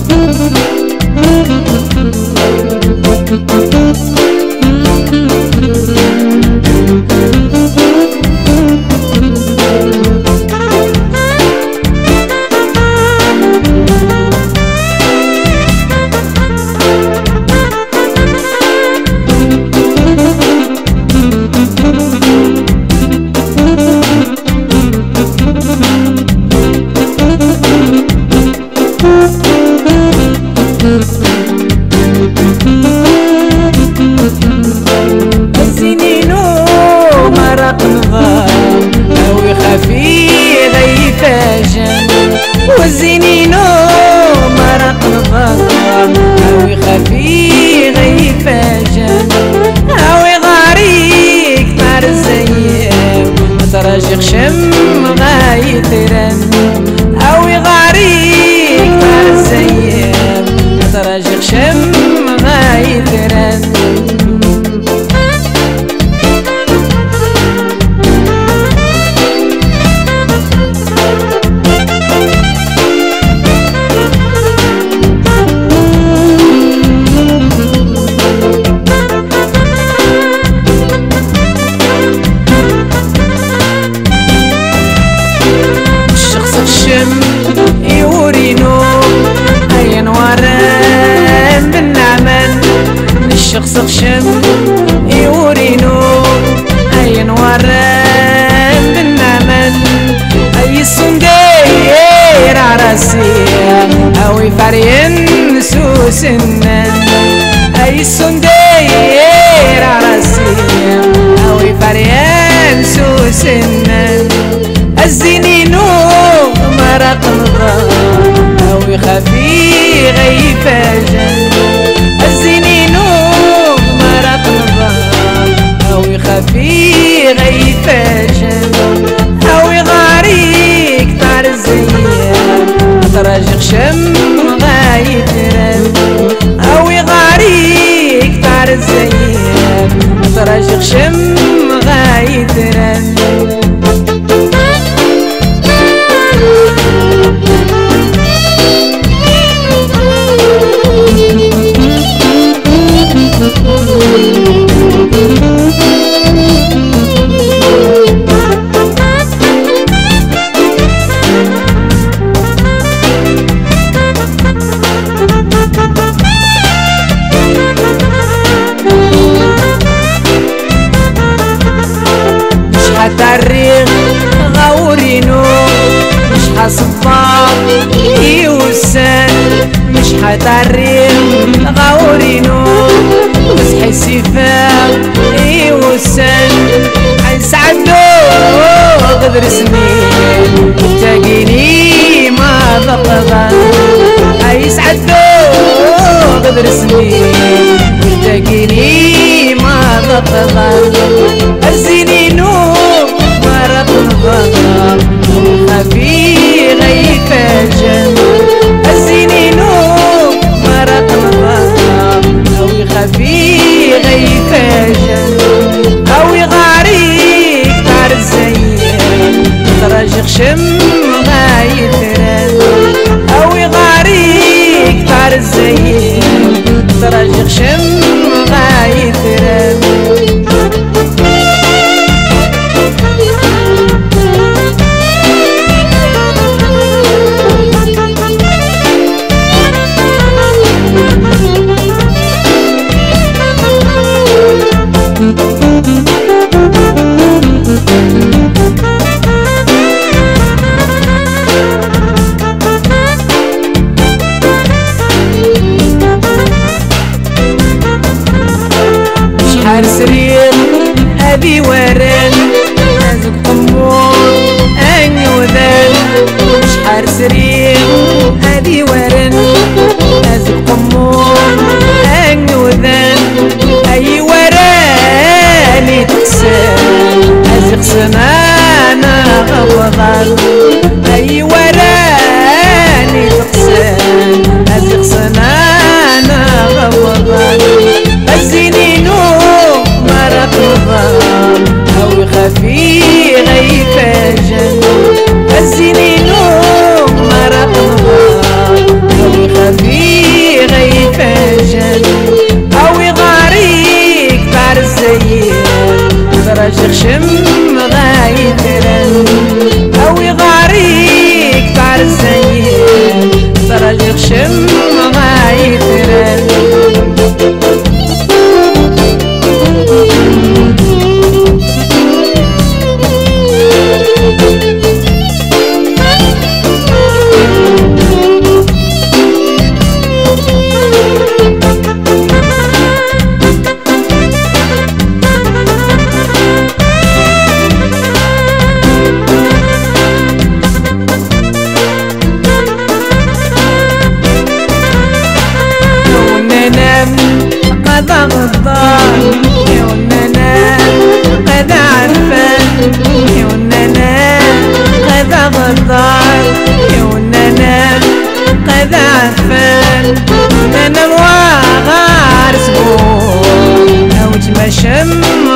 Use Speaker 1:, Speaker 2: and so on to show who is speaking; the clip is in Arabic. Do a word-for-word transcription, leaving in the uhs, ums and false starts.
Speaker 1: والزينينو مرق نظام هاوي خفي غيب فاجن هاوي غاريك طار الزيام متراجق شم غاي ترن هاوي غاريك طار الزيام متراجق شم غاي ترن يورينو أي نوارن بالنعمن الشخص خشم يورينو أي نوارن بالنعمن أي صندير عراسية أو يفرين سوسنن أي صندير عراسية أو يفرين سوسنن الزينينو مرق نظام هاوي خفي غيب فاجن الزينينو مرق نظام هاوي خفي غيب فاجن هاوي غاريك طار الزيام متراجق شم غاي ترن هاوي غاريك طار الزيام متراجق شم غاي ترن الريق غاورينو مش حصباط يوسن مش حتعريق غاورينو بس حسي فاق يوسن حيسعدو قدر سنين تلاقيني ما ضغطان حيسعدو قدر سنين تلاقيني ما ضغطان الزينينو مرق نظام خفي غيب فاجن الزينينو مرق نظام هاوي خفي غيب فاجن هاوي غاريك طار الزيام متراجق شم غاي ترن هاوي غاريك طار الزيام متراجق شم غاي ترن شحال سرير أبي ورن أزق طمور أني وذن شحال سرير أبي ورن أزق طمور أني وذن أي وراني تقسم أزق سنانا غوضان أي وراني تقسم أزق سنانا غوضان الزينينو مرق نظام شم غايترن أوي غاريك تعرسين ترجغ شم غايترن غدار يا ونانا غدا عرفان يا ونانا غدا غدار يا ونانا غدا عرفان ونانا مواغار سبوع أو تمشم